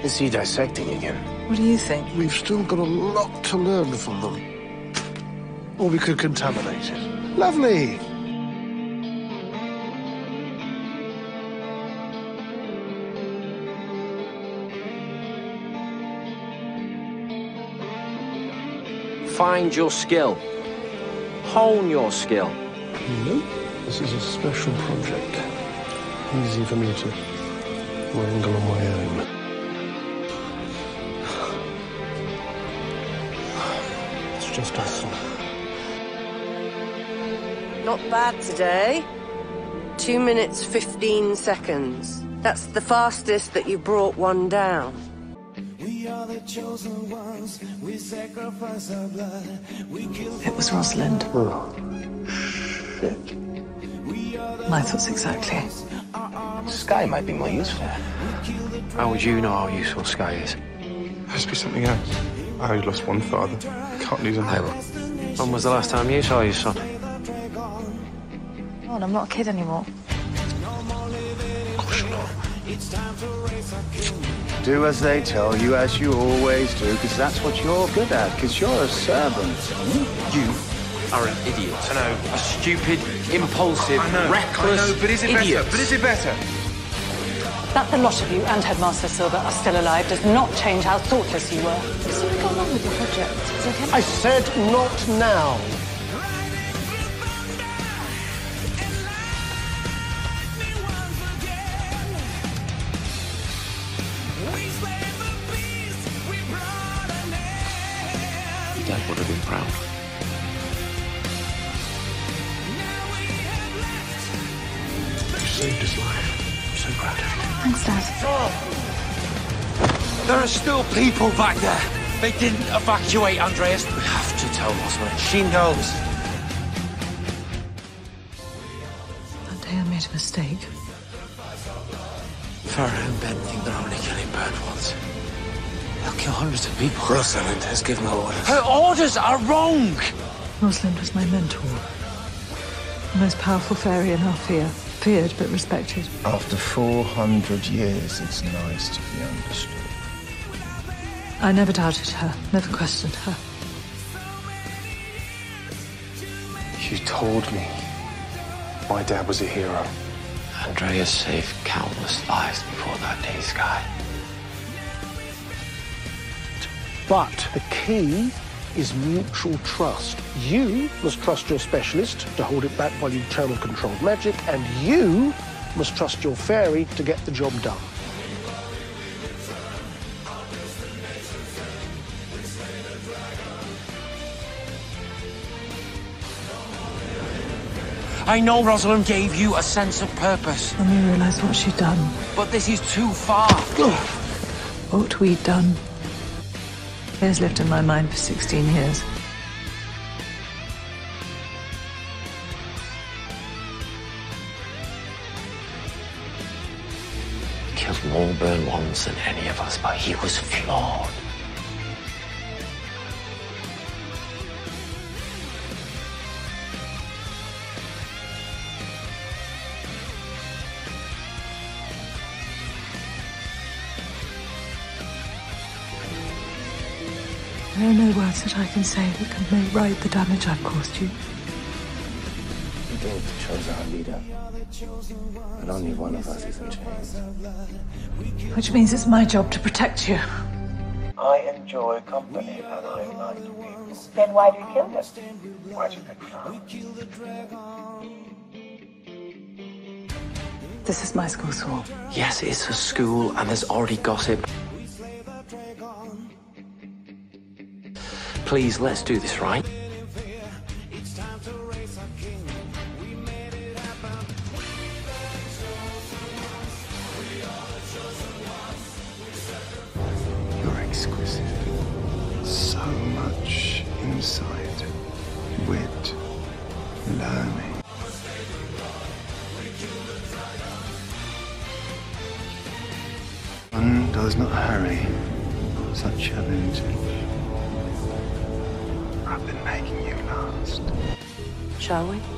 can see you dissecting again. What do you think? We've still got a lot to learn from them. Or we could contaminate it. Lovely! Find your skill. Hone your skill. No, this is a special project. Easy for me to wrangle on my own. It's just us. Not bad today. 2 minutes, 15 seconds. That's the fastest that you brought one down. It was Rosalind. Oh, shit. My thoughts exactly. Sky might be more useful. How would you know how useful Sky is? Must be something else. I only lost one father. Can't lose another. When was the last time you saw your son? Oh, I'm not a kid anymore. Of course you're not. Do as they tell you, as you always do, because that's what you're good at, because you're a servant. You are an idiot. I know. A stupid, impulsive, reckless I know, but is it idiot. better? But is it better? That the lot of you and Headmaster Silva are still alive does not change how thoughtless you were. So we got on with the project. Is it okay? I said not now. Dad would have been proud. You saved his life. I'm so proud of you. Thanks, Dad. There are still people back there. They didn't evacuate, Andreas. We have to tell Rosalind. She knows. That day I made a mistake. Farah and Ben think they're only killing bird ones. They'll kill hundreds of people. Rosalind has given her orders. Her orders are wrong! Rosalind was my mentor. The most powerful fairy in Harvey. Feared but respected. After 400 years, it's nice to be understood. I never doubted her, never questioned her. You told me my dad was a hero. Andreas saved countless lives before that day, Sky. But the key is mutual trust. You must trust your specialist to hold it back while you channel controlled magic, and you must trust your fairy to get the job done. I know Rosalind gave you a sense of purpose. When we realised what she'd done, But this is too far. what we'd done, has lived in my mind for 16 years. He killed more burn ones than any of us, but he was flawed. There are no words that I can say that can make right the damage I've caused you. We both chose our leader. But only one of us is in chains. Which means it's my job to protect you. I enjoy company, and I like people. Then why do you kill them? Why'd you pick Farah? This is my school, Saul. Yes, it's a school, and there's already gossip. Please, let's do this right. You're exquisite. So much insight, wit, learning. One does not hurry such a vintage. I've been making you last. Shall we?